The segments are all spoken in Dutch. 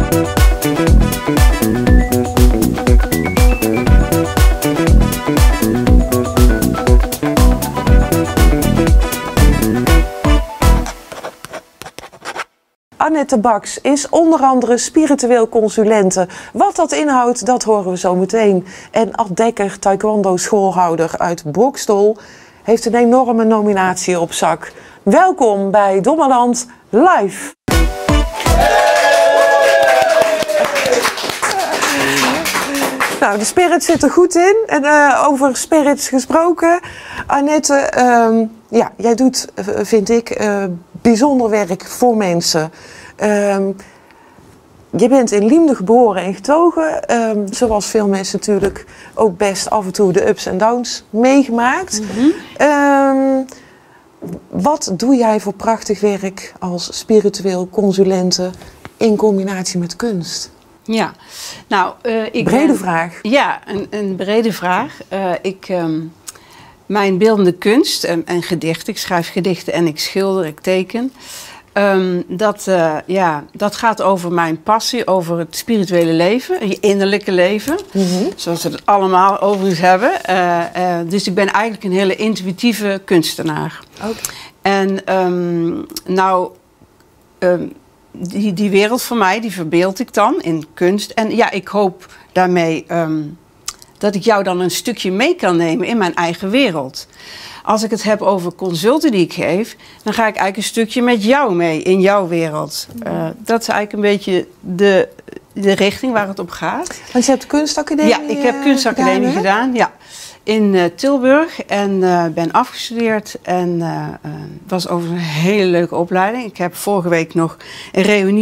Annette Baks is onder andere spiritueel consulente. Wat dat inhoudt, dat horen we zo meteen. En Ad Dekker, taekwondo schoolhouder uit Brokstol, heeft een enorme nominatie op zak. Welkom bij Dommerland Live. Nou, de spirit zit er goed in. En over spirits gesproken, Annette, ja, jij doet, vind ik, bijzonder werk voor mensen. Je bent in Liemde geboren en getogen. Zoals veel mensen natuurlijk ook best af en toe de ups en downs meegemaakt. Wat doe jij voor prachtig werk als spiritueel consulente in combinatie met kunst? Ja, nou, brede vraag. Ja, een brede vraag. Mijn beeldende kunst en gedichten, ik schrijf gedichten en ik schilder, ik teken. Dat gaat over mijn passie, over het spirituele leven, je innerlijke leven. Zoals we het allemaal overigens hebben. Dus ik ben eigenlijk een hele intuïtieve kunstenaar. En die wereld van mij, die verbeeld ik dan in kunst. En ja, ik hoop daarmee dat ik jou dan een stukje mee kan nemen in mijn eigen wereld. Als ik het heb over consulten die ik geef, dan ga ik eigenlijk een stukje met jou mee in jouw wereld. Dat is eigenlijk een beetje de richting waar het op gaat. Want je hebt kunstacademie gedaan? Ja, ik heb kunstacademie gedaan, ja. In Tilburg en ben afgestudeerd en was over een hele leuke opleiding. Ik heb vorige week nog een reunie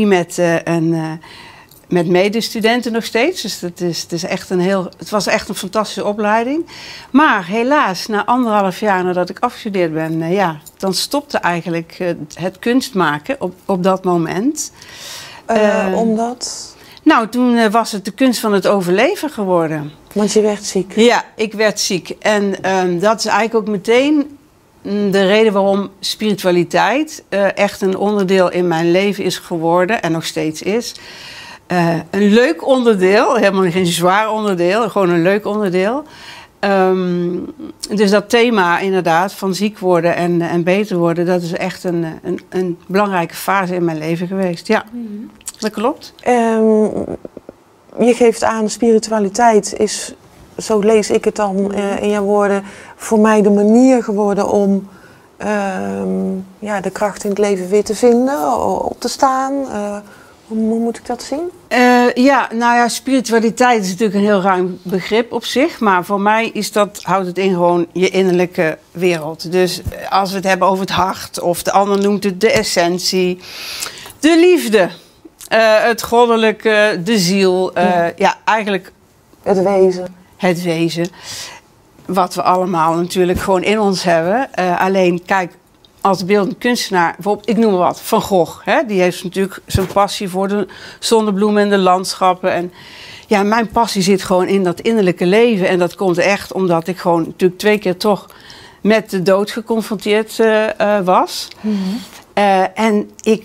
met medestudenten nog steeds. Dus het was echt een fantastische opleiding. Maar helaas, na 1,5 jaar nadat ik afgestudeerd ben, dan stopte eigenlijk het kunstmaken op dat moment. Omdat? Nou, toen was het de kunst van het overleven geworden. Want je werd ziek? Ja, ik werd ziek. En dat is eigenlijk ook meteen de reden waarom spiritualiteit echt een onderdeel in mijn leven is geworden en nog steeds is. Een leuk onderdeel, helemaal geen zwaar onderdeel, gewoon een leuk onderdeel. Dus dat thema inderdaad van ziek worden en beter worden, dat is echt een belangrijke fase in mijn leven geweest. Ja, dat klopt. Je geeft aan, spiritualiteit is, zo lees ik het dan in jouw woorden, voor mij de manier geworden om de kracht in het leven weer te vinden, op te staan. Hoe moet ik dat zien? Spiritualiteit is natuurlijk een heel ruim begrip op zich. Maar voor mij houdt het in gewoon je innerlijke wereld. Dus als we het hebben over het hart, of de ander noemt het de essentie, de liefde, het goddelijke, de ziel. Eigenlijk het wezen. Het wezen. Wat we allemaal natuurlijk gewoon in ons hebben. Alleen, kijk, als beeldend kunstenaar, bijvoorbeeld, ik noem maar wat, Van Gogh. Hè, die heeft natuurlijk zijn passie voor de zonnebloemen en de landschappen. En ja, mijn passie zit gewoon in dat innerlijke leven. En dat komt echt omdat ik gewoon natuurlijk 2 keer toch met de dood geconfronteerd was. En ik,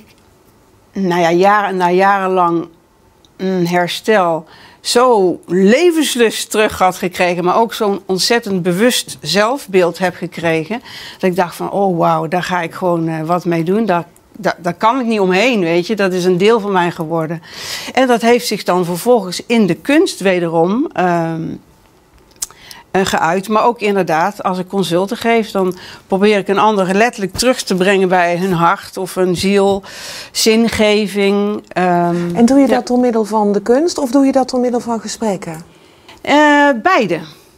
jarenlang herstel, zo levenslust terug had gekregen, maar ook zo'n ontzettend bewust zelfbeeld heb gekregen, dat ik dacht van, oh wauw, daar ga ik gewoon wat mee doen. Daar kan ik niet omheen, weet je. Dat is een deel van mij geworden. En dat heeft zich dan vervolgens in de kunst wederom geuit. Maar ook inderdaad, als ik consulten geef, dan probeer ik een ander letterlijk terug te brengen bij hun hart of hun ziel, zingeving. En doe je dat door middel van de kunst of doe je dat door middel van gesprekken? Beide.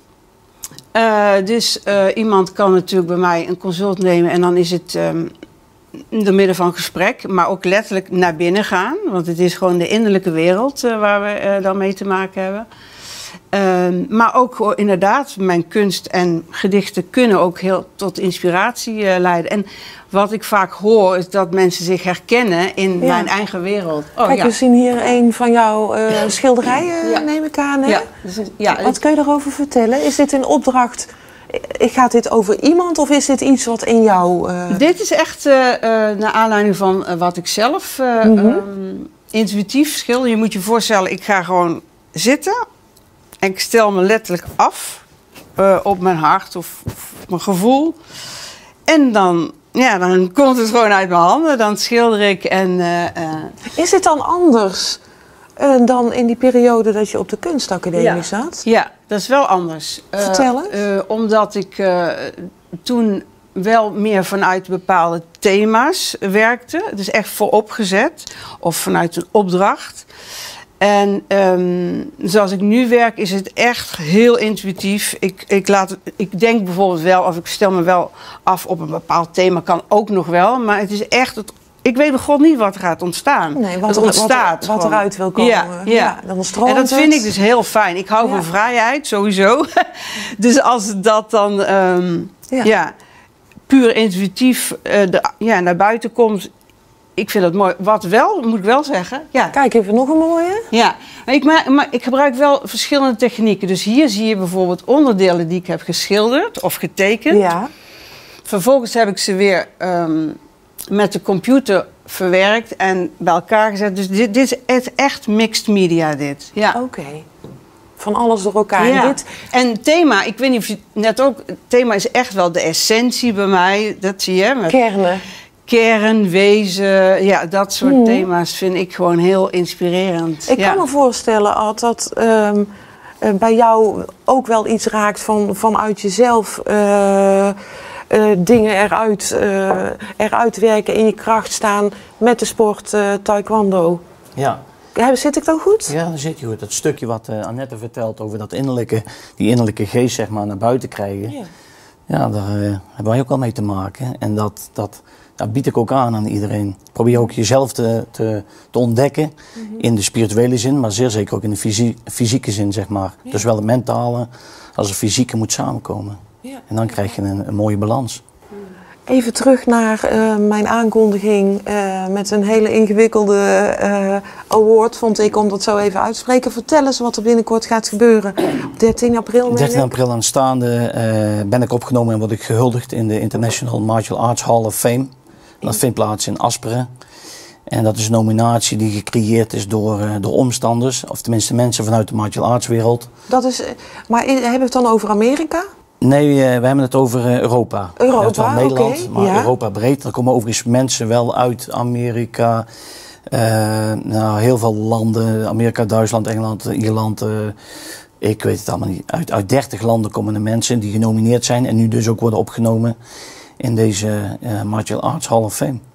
Iemand kan natuurlijk bij mij een consult nemen en dan is het door middel van gesprek, maar ook letterlijk naar binnen gaan. Want het is gewoon de innerlijke wereld waar we dan mee te maken hebben. Maar ook inderdaad, mijn kunst en gedichten kunnen ook heel tot inspiratie leiden. En wat ik vaak hoor is dat mensen zich herkennen in mijn eigen wereld. Kijk, we zien hier een van jouw schilderijen, neem ik aan. Hè? Wat kun je daarover vertellen? Is dit een opdracht? Gaat dit over iemand of is dit iets wat in jou... Dit is echt naar aanleiding van wat ik zelf intuïtief verschil. Je moet je voorstellen, ik ga gewoon zitten en ik stel me letterlijk af op mijn hart of mijn gevoel. En dan komt het gewoon uit mijn handen. Dan schilder ik en... Is het dan anders dan in die periode dat je op de kunstacademie zat? Ja, dat is wel anders. Vertel eens. Omdat ik toen wel meer vanuit bepaalde thema's werkte. Dus echt vooropgezet. Of vanuit een opdracht. En zoals ik nu werk is het echt heel intuïtief. Ik denk bijvoorbeeld wel, of ik stel me wel af op een bepaald thema, kan ook nog wel. Maar het is echt, ik weet bij God niet wat er gaat ontstaan. Nee, het ontstaat. Wat eruit wil komen. Ja. Dan stroomt en dat het. vind ik dus heel fijn. Ik hou van vrijheid, sowieso. Dus als dat dan puur intuïtief naar buiten komt... Ik vind dat mooi. Wat wel, moet ik wel zeggen. Ja. Kijk, even nog een mooie. Ja, maar ik gebruik wel verschillende technieken. Dus hier zie je bijvoorbeeld onderdelen die ik heb geschilderd of getekend. Ja. Vervolgens heb ik ze weer met de computer verwerkt en bij elkaar gezet. Dus dit is echt mixed media, dit. Ja. Oké. Van alles door elkaar. Ja. En dit... En thema, ik weet niet of je net ook... Thema is echt wel de essentie bij mij. Dat zie je. Met kern, wezen, ja, dat soort thema's vind ik gewoon heel inspirerend. Ik kan me voorstellen, Ad, dat bij jou ook wel iets raakt vanuit jezelf dingen eruit werken, in je kracht staan met de sport taekwondo. Ja. Zit ik dan goed? Ja, dan zit je goed. Dat stukje wat Annette vertelt over dat die innerlijke geest zeg maar, naar buiten krijgen. Ja, daar hebben wij ook wel mee te maken. En dat bied ik ook aan iedereen. Probeer ook jezelf te ontdekken in de spirituele zin, maar zeer zeker ook in de fysieke zin, zeg maar. Ja. Dus wel het mentale als het fysieke moet samenkomen. Ja. En dan krijg je een mooie balans. Even terug naar mijn aankondiging met een hele ingewikkelde award, vond ik, om dat zo even uit te spreken. Vertel eens wat er binnenkort gaat gebeuren. 13 april. 13 april aanstaande ben ik opgenomen en word ik gehuldigd in de International Martial Arts Hall of Fame. Dat vindt plaats in Asperen. En dat is een nominatie die gecreëerd is door omstanders, of tenminste mensen vanuit de martial arts wereld. Maar hebben we het dan over Amerika? Nee, we hebben het over Europa. Europa, wel Nederland, maar ja. Europa breed. Er komen overigens mensen wel uit Amerika, heel veel landen, Amerika, Duitsland, Engeland, Ierland, ik weet het allemaal niet. Uit 30 landen komen er mensen die genomineerd zijn en nu dus ook worden opgenomen in deze Martial Arts Hall of Fame.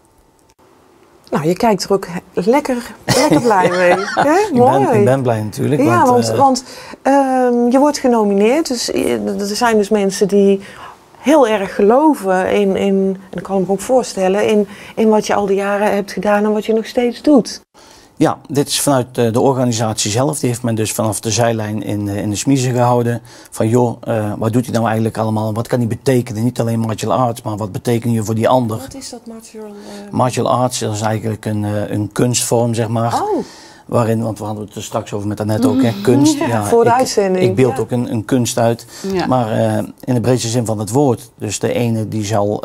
Nou, je kijkt er ook lekker blij mee. Mooi. Ik ben blij natuurlijk. Ja, want je wordt genomineerd. Dus er zijn dus mensen die heel erg geloven in en ik kan me ook voorstellen, in wat je al die jaren hebt gedaan en wat je nog steeds doet. Ja, dit is vanuit de organisatie zelf. Die heeft men dus vanaf de zijlijn in de smiezen gehouden. Van joh, wat doet hij nou eigenlijk allemaal? Wat kan hij betekenen? Niet alleen martial arts, maar wat betekent hij voor die ander? Wat is dat Martial arts is eigenlijk een kunstvorm, zeg maar. Oh. Waarin, want we hadden het er straks over met Annette ook, hè, kunst. Ja, voor de uitzending. Ik beeld ook een kunst uit. Ja. Maar in de breedste zin van het woord. Dus de ene die zal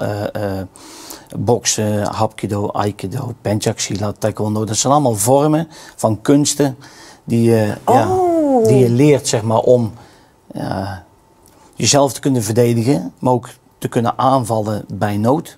boksen, hapkido, aikido, pencak silat, taekwondo. Dat zijn allemaal vormen van kunsten die je leert, zeg maar, om jezelf te kunnen verdedigen, maar ook te kunnen aanvallen bij nood.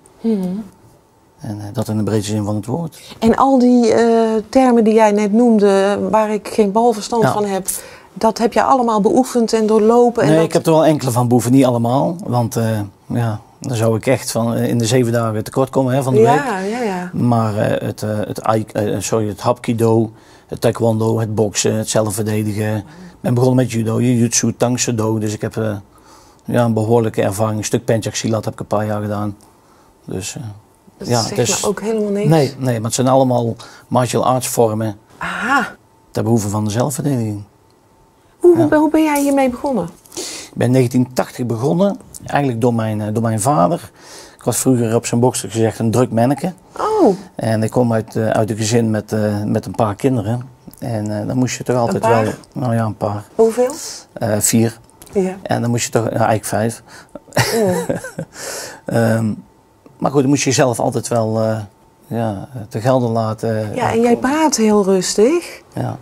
En dat in de breedste zin van het woord. En al die termen die jij net noemde, waar ik geen balverstand van heb, dat heb je allemaal beoefend en doorlopen? Nee, ik heb er wel enkele van beoefend, niet allemaal. Want dan zou ik echt in de 7 dagen tekort komen van de week. Ja. Maar het hapkido, het taekwondo, het boksen, het zelfverdedigen. Ik ben begonnen met judo, jiu-jitsu, tang soo do. Dus ik heb een behoorlijke ervaring. Een stuk pencak silat heb ik een paar jaar gedaan. Dus... Dat zegt me ook helemaal niks. Nee, maar het zijn allemaal martial arts vormen. Aha. Ter behoeve van de zelfverdediging. Hoe ben jij hiermee begonnen? Ik ben in 1980 begonnen, eigenlijk door mijn vader. Ik was vroeger op zijn bokser gezegd een druk manneke. Oh. En ik kom uit een gezin met een paar kinderen. En dan moest je toch altijd wel... Nou ja, een paar. Hoeveel? 4. Ja. En dan moest je toch... eigenlijk 5. Maar goed, dan moest je jezelf altijd wel te gelden laten. Ja, en jij praat heel rustig. Ja.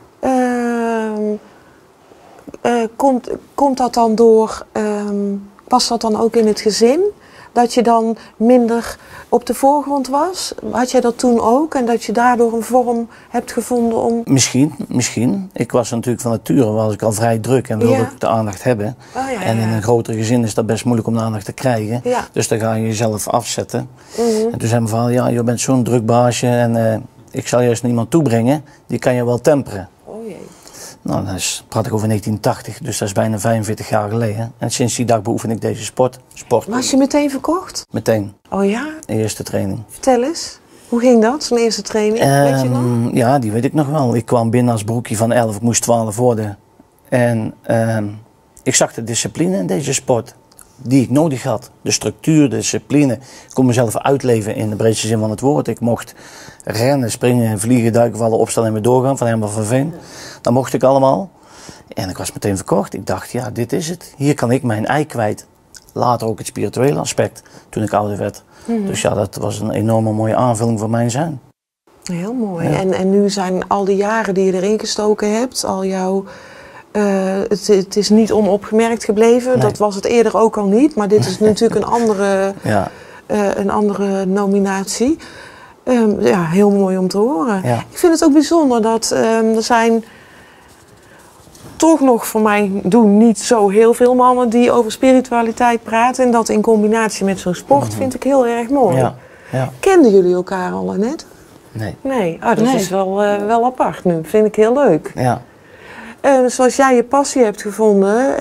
Komt dat dan door, past dat dan ook in het gezin? Dat je dan minder op de voorgrond was? Had jij dat toen ook? En dat je daardoor een vorm hebt gevonden om... Misschien. Ik was natuurlijk van nature was ik al vrij druk en wilde ook de aandacht hebben. En in een groter gezin is dat best moeilijk om de aandacht te krijgen. Ja. Dus dan ga je jezelf afzetten. En toen zei mijn vader, ja, je bent zo'n druk baasje en ik zal juist iemand toebrengen, die kan je wel temperen. Oh jee. Nou, dat praat ik over 1980, dus dat is bijna 45 jaar geleden. En sinds die dag beoefen ik deze sport. Was je meteen verkocht? Meteen. Oh ja? De eerste training. Vertel eens, hoe ging dat, zo'n eerste training? Weet je nog? Ja, die weet ik nog wel. Ik kwam binnen als broekje van 11, ik moest 12 worden. En ik zag de discipline in deze sport die ik nodig had. De structuur, de discipline. Ik kon mezelf uitleven in de breedste zin van het woord. Ik mocht rennen, springen, vliegen, duiken, vallen, opstaan en weer doorgaan van Herman van Veen. Dat mocht ik allemaal. En ik was meteen verkocht. Ik dacht, ja, dit is het. Hier kan ik mijn ei kwijt. Later ook het spirituele aspect, toen ik ouder werd. Dus ja, dat was een enorme mooie aanvulling voor mijn zijn. Heel mooi. Ja. En nu zijn al die jaren die je erin gestoken hebt, al jouw... het is niet onopgemerkt gebleven. Nee. Dat was het eerder ook al niet. Maar dit is natuurlijk een andere nominatie. Ja, heel mooi om te horen. Ja. Ik vind het ook bijzonder dat er zijn toch nog voor mij doen niet zo heel veel mannen die over spiritualiteit praten. En dat in combinatie met zo'n sport vind ik heel erg mooi. Ja. Ja. Kenden jullie elkaar al net? Nee. Nee, dat is wel apart nu. Vind ik heel leuk. Ja. Zoals jij je passie hebt gevonden,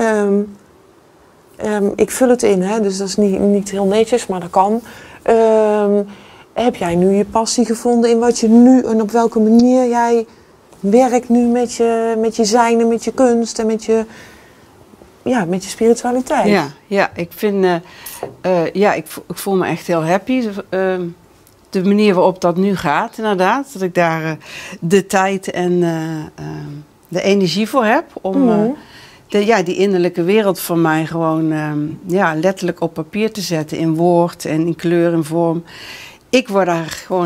ik vul het in, hè, dus dat is niet heel netjes, maar dat kan. Heb jij nu je passie gevonden in wat je nu en op welke manier jij werkt nu met je zijn en met je kunst en met je spiritualiteit? Ja, ik vind, ik voel me echt heel happy. De manier waarop dat nu gaat, inderdaad, dat ik daar de tijd en de energie voor heb om die innerlijke wereld van mij gewoon letterlijk op papier te zetten, in woord en in kleur en vorm. Ik word daar gewoon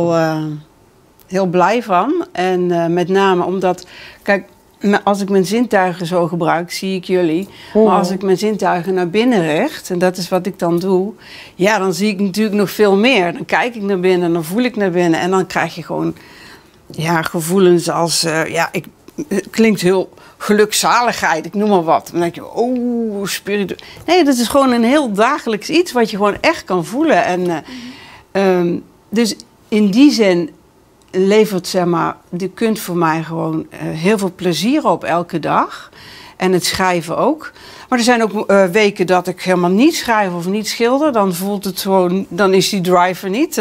heel blij van. En met name omdat, kijk, als ik mijn zintuigen zo gebruik, zie ik jullie. Maar als ik mijn zintuigen naar binnen richt, en dat is wat ik dan doe, ja, dan zie ik natuurlijk nog veel meer. Dan kijk ik naar binnen, dan voel ik naar binnen en dan krijg je gewoon gevoelens als, het klinkt heel gelukzaligheid, ik noem maar wat. Dan denk je, oh, spiritueel. Nee, dat is gewoon een heel dagelijks iets wat je gewoon echt kan voelen. En dus in die zin levert, zeg maar, de kunst voor mij gewoon heel veel plezier op elke dag. En het schrijven ook. Maar er zijn ook weken dat ik helemaal niet schrijf of niet schilder. Dan voelt het gewoon, dan is die drive er niet.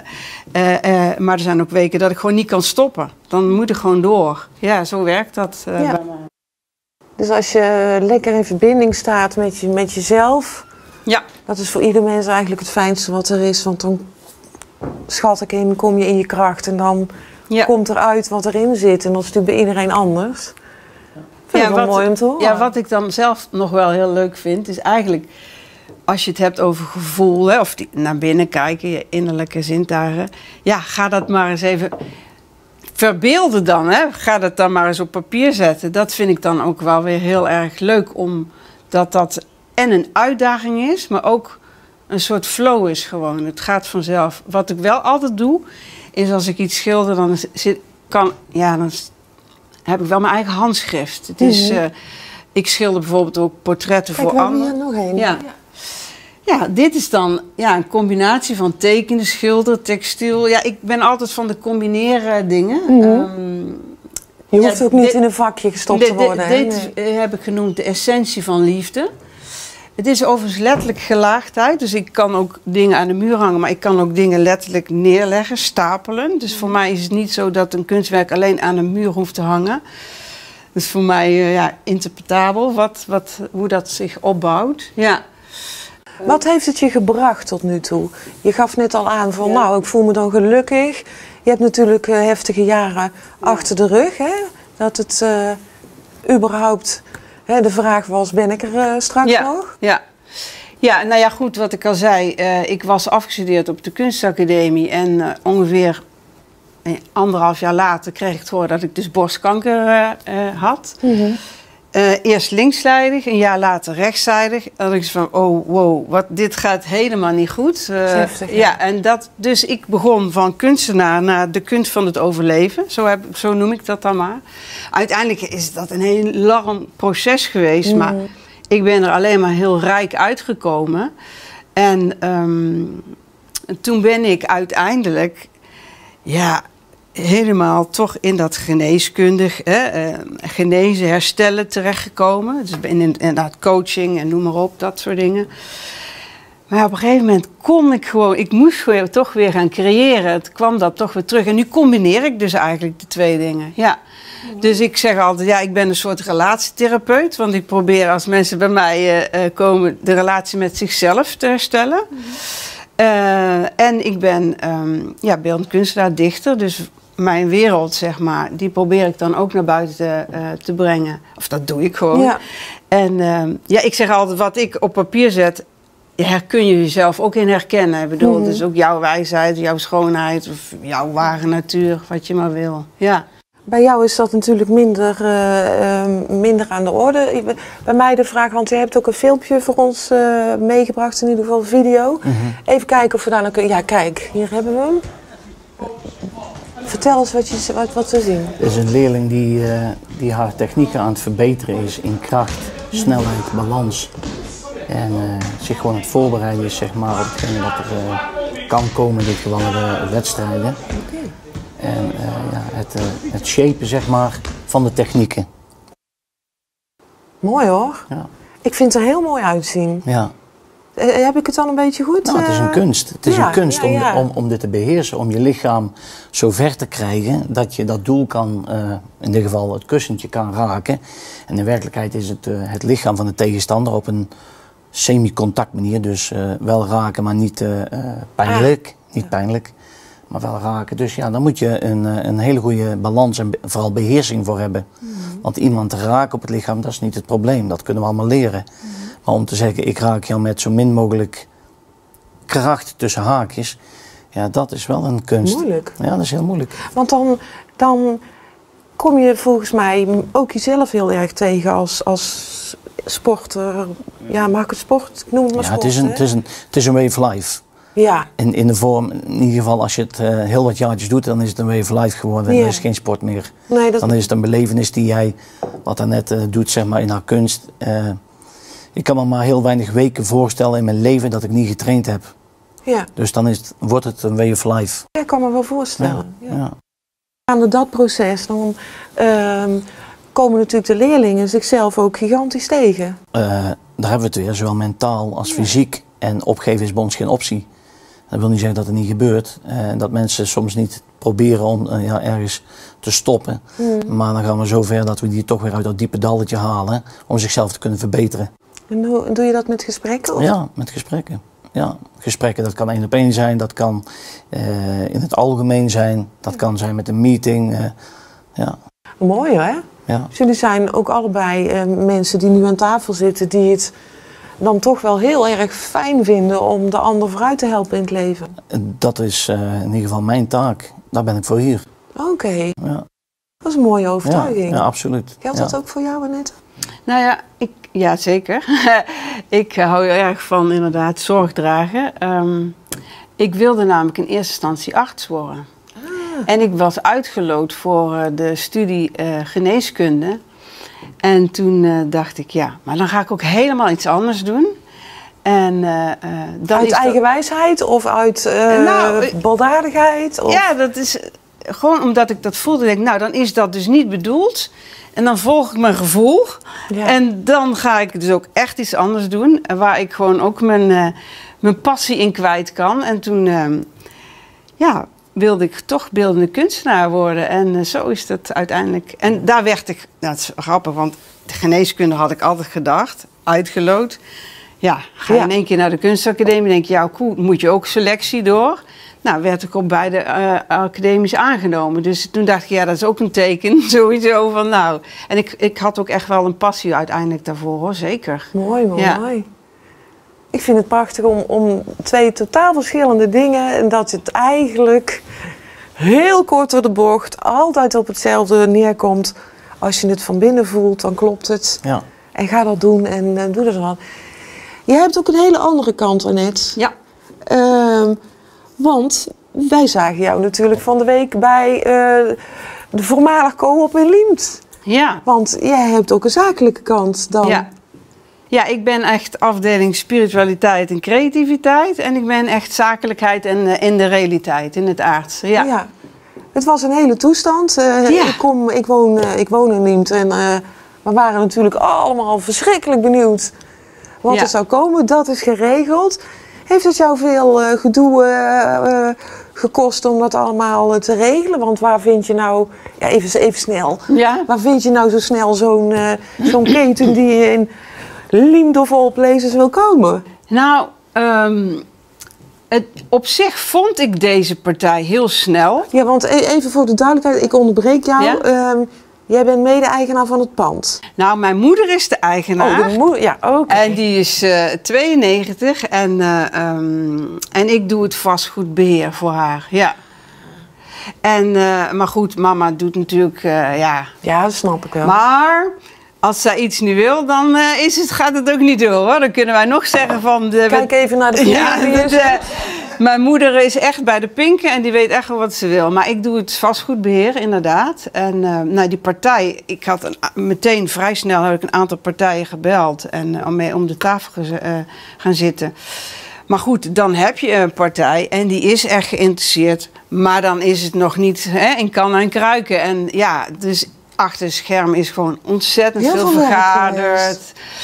Maar er zijn ook weken dat ik gewoon niet kan stoppen. Dan moet ik gewoon door. Ja, zo werkt dat bij mij. Dus als je lekker in verbinding staat met jezelf... Ja. Dat is voor ieder mens eigenlijk het fijnste wat er is. Want dan schat ik in, kom je in je kracht en dan komt eruit wat erin zit. En dat is natuurlijk bij iedereen anders. Vind ik wel mooi om te horen. Ja, wat ik dan zelf nog wel heel leuk vind, is eigenlijk als je het hebt over gevoel, hè, of naar binnen kijken, je innerlijke zintuigen. Ja, ga dat maar eens even verbeelden dan. Hè. Ga dat dan maar eens op papier zetten. Dat vind ik dan ook wel weer heel erg leuk, omdat dat en een uitdaging is, maar ook een soort flow is gewoon. Het gaat vanzelf. Wat ik wel altijd doe, is als ik iets schilder, dan heb ik wel mijn eigen handschrift. Het is, ik schilder bijvoorbeeld ook portretten voor anderen. Kijk, we hebben hier nog één. Ja, dit is dan een combinatie van tekenen, schilder, textiel. Ja, ik ben altijd van de combineren dingen. Je hoeft ook niet in een vakje gestopt te worden. Dit heb ik genoemd de essentie van liefde. Het is overigens letterlijk gelaagdheid. Dus ik kan ook dingen aan de muur hangen, maar ik kan ook dingen letterlijk neerleggen, stapelen. Dus voor mij is het niet zo dat een kunstwerk alleen aan een muur hoeft te hangen. Dat is voor mij interpretabel, hoe dat zich opbouwt. Ja. Wat heeft het je gebracht tot nu toe? Je gaf net al aan van, ik voel me dan gelukkig. Je hebt natuurlijk heftige jaren achter de rug. Hè? Dat het überhaupt... de vraag was, ben ik er straks nog? Ja. Ja, nou ja, goed, wat ik al zei. Ik was afgestudeerd op de kunstacademie en ongeveer 1,5 jaar later kreeg ik het horen dat ik dus borstkanker had. Eerst linkszijdig, een jaar later rechtszijdig. En ik van, oh wow, dit gaat helemaal niet goed. Heftig, ja, en dus ik begon van kunstenaar naar de kunst van het overleven. Zo noem ik dat dan maar. Uiteindelijk is dat een heel lang proces geweest, maar ik ben er alleen maar heel rijk uitgekomen. En toen ben ik uiteindelijk, ja, helemaal toch in dat geneeskundig, genezen, herstellen terechtgekomen. Dus inderdaad coaching en noem maar op, dat soort dingen. Maar op een gegeven moment ik moest gewoon toch weer gaan creëren. Het kwam dat toch weer terug. En nu combineer ik dus eigenlijk de twee dingen. Ja. Dus ik zeg altijd, ja, ik ben een soort relatietherapeut. Want ik probeer als mensen bij mij komen de relatie met zichzelf te herstellen. En ik ben beeldend kunstenaar, dichter. Dus mijn wereld, zeg maar, die probeer ik dan ook naar buiten te brengen. Of dat doe ik gewoon. Ja. En ik zeg altijd, wat ik op papier zet, kun je jezelf ook in herkennen. Ik bedoel, het is ook jouw wijsheid, jouw schoonheid, of jouw ware natuur, wat je maar wil. Ja. Bij jou is dat natuurlijk minder aan de orde. Bij mij de vraag, want je hebt ook een filmpje voor ons meegebracht, in ieder geval een video. Even kijken of we daar nou kunnen... Ja, kijk, hier hebben we hem. Vertel eens wat we zien. Het is een leerling die haar technieken aan het verbeteren is in kracht, snelheid, balans. En zich gewoon aan het voorbereiden is, zeg maar, op hetgene wat er kan komen, in dit geval de wedstrijden. Okay. En het shapen, zeg maar, van de technieken. Mooi hoor. Ja. Ik vind het er heel mooi uitzien. Ja. Heb ik het dan een beetje goed? Nou, het is een kunst. Het is een kunst om dit te beheersen, om je lichaam zo ver te krijgen dat je dat doel kan, in dit geval het kussentje kan raken. En in werkelijkheid is het lichaam van de tegenstander op een semi-contact manier, dus wel raken, maar niet pijnlijk. Niet pijnlijk, maar wel raken. Dus ja, daar moet je een hele goede balans en vooral beheersing voor hebben. Want iemand te raken op het lichaam, dat is niet het probleem. Dat kunnen we allemaal leren. Maar om te zeggen, ik raak jou met zo min mogelijk kracht tussen haakjes, ja, dat is wel een kunst. Moeilijk. Ja, dat is heel moeilijk. Want dan kom je volgens mij ook jezelf heel erg tegen als sporter. Ja, mag ik het sport? Ik noem het maar sport. Het is een way of life. Ja. In de vorm, in ieder geval als je het heel wat jaartjes doet, dan is het een way of life geworden. Ja. Dan is het geen sport meer. Nee, dan is het een belevenis die jij, wat Annette doet, zeg maar, in haar kunst. Ik kan me maar heel weinig weken voorstellen in mijn leven dat ik niet getraind heb. Ja. Dus dan wordt het een way of life. Ja, ik kan me wel voorstellen. Ja. Aan dat proces, dan komen natuurlijk de leerlingen zichzelf ook gigantisch tegen. Daar hebben we het weer, zowel mentaal als fysiek. En opgeven is bij ons geen optie. Dat wil niet zeggen dat het niet gebeurt. Dat mensen soms niet proberen om ergens te stoppen. Maar dan gaan we zo ver dat we die toch weer uit dat diepe dalletje halen om zichzelf te kunnen verbeteren. En doe je dat met gesprekken? Of? Ja, met gesprekken. Ja, gesprekken, dat kan 1-op-1 zijn, dat kan in het algemeen zijn, dat kan zijn met een meeting. Ja. Mooi hè? Ja. Dus jullie zijn ook allebei mensen die nu aan tafel zitten, die het dan toch wel heel erg fijn vinden om de ander vooruit te helpen in het leven. Dat is in ieder geval mijn taak. Daar ben ik voor hier. Oké. Ja. Dat is een mooie overtuiging. Ja, absoluut. Geldt dat ook voor jou, Annette? Nou ja, ja zeker. Ik hou heel erg van inderdaad zorg dragen. Ik wilde namelijk in eerste instantie arts worden. En ik was uitgeloot voor de studie geneeskunde. En toen dacht ik, ja, maar dan ga ik ook helemaal iets anders doen. En, dan uit eigen wijsheid of uit baldadigheid? Of? Ja, dat is gewoon omdat ik dat voelde. Denk, nou, dan is dat dus niet bedoeld. En dan volg ik mijn gevoel. Ja. En dan ga ik dus ook echt iets anders doen. Waar ik gewoon ook mijn passie in kwijt kan. En toen wilde ik toch beeldende kunstenaar worden. En zo is dat uiteindelijk. En daar werd ik, nou, het is grappig, want de geneeskunde had ik altijd gedacht, uitgeloot. Ja, ga je in één keer naar de kunstacademie, denk je, ja, cool, moet je ook selectie door. Nou, werd ik op beide academies aangenomen. Dus toen dacht ik, ja, dat is ook een teken, sowieso van nou. En ik had ook echt wel een passie uiteindelijk daarvoor, hoor, zeker. Mooi, mooi. Ja. Ik vind het prachtig om twee totaal verschillende dingen... en dat het eigenlijk heel kort door de bocht... altijd op hetzelfde neerkomt. Als je het van binnen voelt, dan klopt het. Ja. En ga dat doen en doe dat dan. Je hebt ook een hele andere kant, Annette. Ja. Want wij zagen jou natuurlijk van de week bij de voormalig co-op in Liemt. Ja. Want jij hebt ook een zakelijke kant dan. Ja. Ja, ik ben echt afdeling spiritualiteit en creativiteit. En ik ben echt zakelijkheid en in de realiteit, in het aardse. Ja. Ja. Het was een hele toestand. Ik woon in Liemt en we waren natuurlijk allemaal verschrikkelijk benieuwd wat er zou komen. Dat is geregeld. Heeft het jou veel gedoe gekost om dat allemaal te regelen? Want waar vind je nou, ja, even snel, waar vind je nou zo snel zo'n keten die in Liemt of all places wil komen? Nou, op zich vond ik deze partij heel snel. Ja, want even voor de duidelijkheid, ik onderbreek jou. Ja? Jij bent mede-eigenaar van het pand. Nou, mijn moeder is de eigenaar. Oh, de moeder, ja, oké. En die is 92 en ik doe het vastgoedbeheer voor haar, ja. En, maar goed, mama doet natuurlijk, ja. Ja, dat snap ik wel. Maar als zij iets niet wil, dan gaat het ook niet door, hoor. Dan kunnen wij nog zeggen van... Kijk even naar de familie. Ja, mijn moeder is echt bij de pinken en die weet echt wel wat ze wil. Maar ik doe het vastgoedbeheer, inderdaad. En nou, die partij, ik had meteen vrij snel heb ik een aantal partijen gebeld en om de tafel gaan zitten. Maar goed, dan heb je een partij en die is echt geïnteresseerd. Maar dan is het nog niet in kannen en kruiken. En ja, dus achter het scherm is gewoon ontzettend heel veel vergaderd.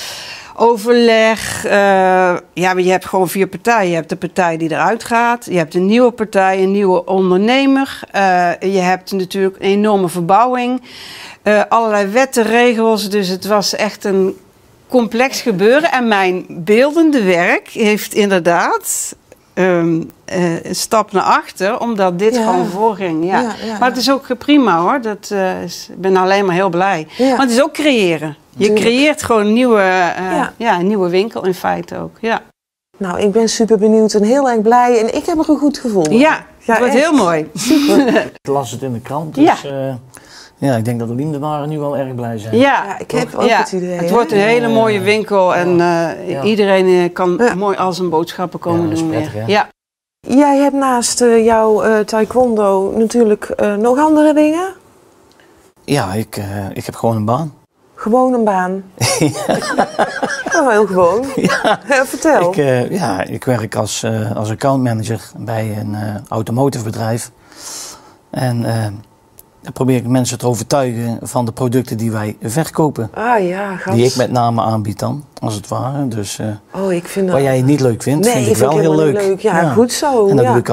Overleg. Ja, maar je hebt gewoon 4 partijen. Je hebt de partij die eruit gaat. Je hebt een nieuwe partij, een nieuwe ondernemer. Je hebt natuurlijk een enorme verbouwing. Allerlei wetten, regels. Dus het was echt een complex gebeuren. En mijn beeldende werk heeft inderdaad een stap naar achter, omdat dit gewoon voorging. Ja. Maar het is ook prima, hoor. Ik ben alleen maar heel blij. Ja. Want het is ook creëren. Je creëert gewoon een nieuwe winkel in feite ook. Ja. Nou, ik ben super benieuwd en heel erg blij. En ik heb er een goed gevoel. Ja, het wordt heel mooi. Super. Ik las het in de krant, dus ja, ik denk dat de Liemdenaren nu wel erg blij zijn. Ja, ik heb ook het idee. Het wordt een hele mooie winkel en iedereen kan mooi al zijn boodschappen komen doen weer. Ja. Jij hebt naast jouw taekwondo natuurlijk nog andere dingen? Ja, ik heb gewoon een baan. Gewoon een baan? Ja, heel gewoon. Ja. Vertel. Ik werk als accountmanager bij een automotive bedrijf. En dan probeer ik mensen te overtuigen van de producten die wij verkopen. Ah ja, gast. Die ik met name aanbied dan, als het ware. Dus ik vind dat... wat jij niet leuk vindt, vind ik wel heel leuk. Ja, goed zo. En dat doe ik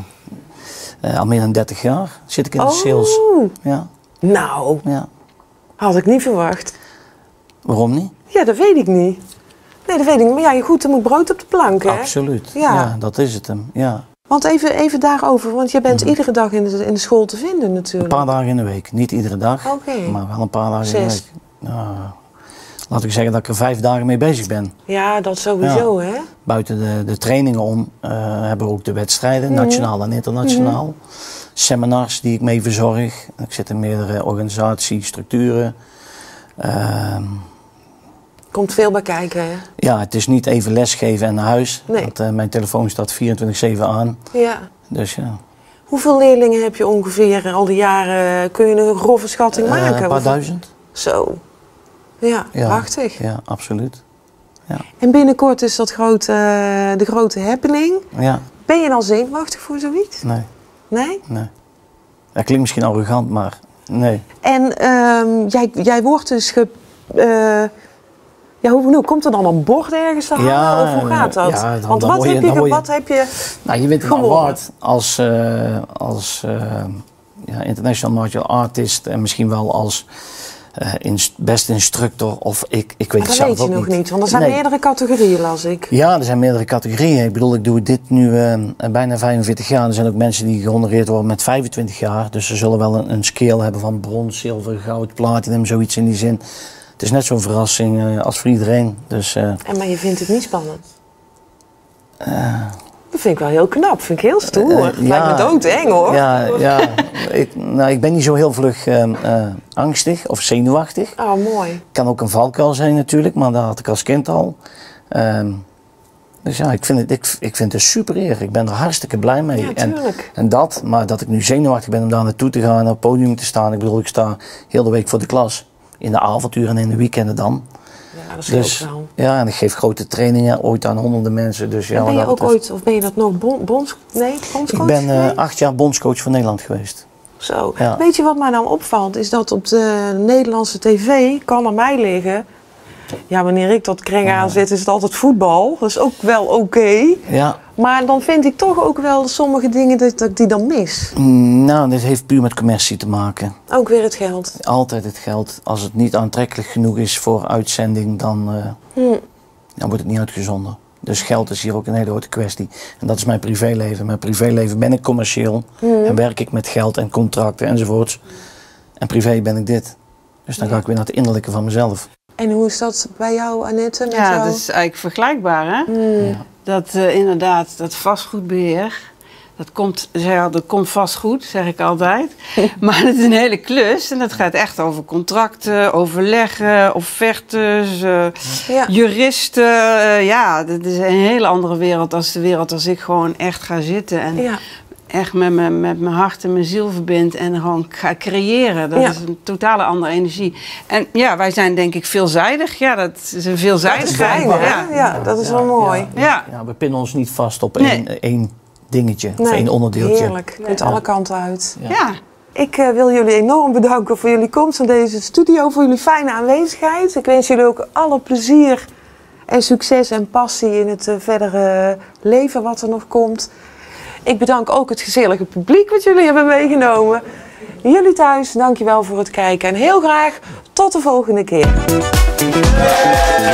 al meer dan 30 jaar. Zit ik in de sales. Ja. Nou, had ik niet verwacht. Waarom niet? Ja, dat weet ik niet. Nee, dat weet ik niet. Maar ja, goed, er moet brood op de plank, hè? Absoluut. Ja, dat is het hem. Ja. Want even daarover, want je bent iedere dag in de school te vinden natuurlijk. Een paar dagen in de week. Niet iedere dag, maar wel een paar dagen in de week. Nou, laat ik zeggen dat ik er 5 dagen mee bezig ben. Ja, dat sowieso, hè? Buiten de trainingen om hebben we ook de wedstrijden, nationaal en internationaal. Seminars die ik mee verzorg. Ik zit in meerdere organisatiestructuren. Komt veel bij kijken, hè? Ja, het is niet even lesgeven en naar huis. Nee. Want mijn telefoon staat 24/7 aan. Ja. Dus ja. Hoeveel leerlingen heb je ongeveer al die jaren? Kun je een grove schatting maken? Een paar duizend. Zo. Ja, prachtig. Ja, absoluut. Ja. En binnenkort is dat de grote happening. Ja. Ben je dan zenuwachtig voor zoiets? Nee. Nee? Nee. Dat klinkt misschien arrogant, maar nee. En jij wordt dus hoe komt er dan een bord ergens te hangen? Of hoe gaat dat? Ja, want wat heb je Nou, je bent een award als international martial artist en misschien wel als best instructor of ik weet het zelf ook niet. Dat weet je nog niet, want er zijn meerdere categorieën, las ik. Ja, er zijn meerdere categorieën. Ik bedoel, ik doe dit nu bijna 45 jaar. Er zijn ook mensen die gehonoreerd worden met 25 jaar. Dus ze zullen wel een scale hebben van brons, zilver, goud, platinum, zoiets in die zin. Het is net zo'n verrassing als voor iedereen. Dus, maar je vindt het niet spannend? Dat vind ik wel heel knap, vind ik heel stoer. Lijkt me doodeng hoor. Ja. Ik ben niet zo heel vlug angstig of zenuwachtig. Oh, mooi. Kan ook een valkuil zijn natuurlijk, maar dat had ik als kind al. Dus ja, ik vind het een super eer. Ik ben er hartstikke blij mee. Ja, tuurlijk. Maar dat ik nu zenuwachtig ben om daar naartoe te gaan, op het podium te staan. Ik bedoel, ik sta heel de week voor de klas. In de avonturen en in de weekenden dan. Ja, dat scheelt wel. Ja, en ik geef grote trainingen, ooit aan honderden mensen. Dus, ja, ben je ook ooit, of ben je dat nog bondscoach? Ik ben 8 jaar bondscoach van Nederland geweest. Zo. Ja. Weet je wat mij nou opvalt? Is dat op de Nederlandse tv, kan aan mij liggen. Ja, wanneer ik dat kreng aanzet, is het altijd voetbal. Dat is ook wel oké. Ja. Maar dan vind ik toch ook wel sommige dingen dat ik die dan mis. Nou, dit heeft puur met commercie te maken. Ook weer het geld. Altijd het geld. Als het niet aantrekkelijk genoeg is voor uitzending, dan wordt het niet uitgezonden. Dus geld is hier ook een hele grote kwestie. En dat is mijn privéleven. Mijn privéleven ben ik commercieel. En werk ik met geld en contracten enzovoorts. En privé ben ik dit. Dus dan ga ik weer naar het innerlijke van mezelf. En hoe is dat bij jou, Annette? Met Ja, jou? dat is eigenlijk vergelijkbaar, hè? Ja. Dat inderdaad, dat vastgoedbeheer, dat komt vast goed, zeg ik altijd. Maar het is een hele klus en dat gaat echt over contracten, overleggen, offertes, juristen. Dat is een hele andere wereld als de wereld als ik gewoon echt ga zitten en echt met mijn hart en mijn ziel verbind en gewoon ga creëren. Dat is een totale andere energie. En ja, wij zijn denk ik veelzijdig. Ja, dat is een veelzijdigheid. Dat is fijn, hè? Ja, dat is wel mooi. Ja, we pinnen ons niet vast op één dingetje of één onderdeeltje. Heerlijk. Je kunt alle kanten uit. Ja. Ik wil jullie enorm bedanken voor jullie komst in deze studio, voor jullie fijne aanwezigheid. Ik wens jullie ook alle plezier en succes en passie in het verdere leven wat er nog komt. Ik bedank ook het gezellige publiek wat jullie hebben meegenomen. Jullie thuis, dankjewel voor het kijken en heel graag tot de volgende keer.